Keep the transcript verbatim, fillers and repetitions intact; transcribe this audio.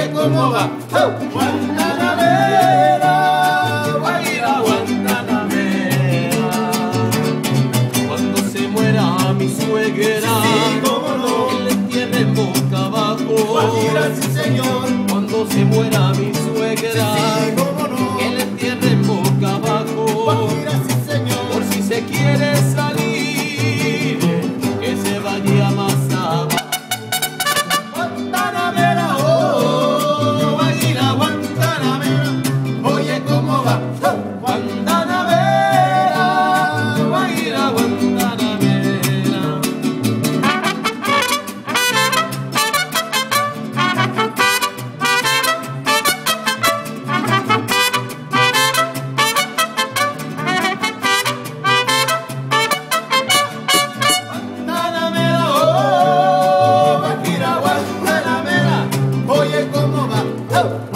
oye cómo va. ¡Oh! Guantanamera, Guajira Guantanamera. Cuando se muera mi suegra, Sí, cómo no. que le entierren boca abajo. Guajira, sí señor. Cuando se muera mi suegra, Sí, cómo no. que le entierren boca abajo. Guajira, sí señor. Por si se quiere salir, que se vaya más abajo. Guantanamera, oh, Guajira Guantanamera, oye cómo va. ¡Oh! Guantanamera, Guajira Guantanamera. Guantanamera, oh, Guajira Guantanamera, oye cómo va. ¡Oh!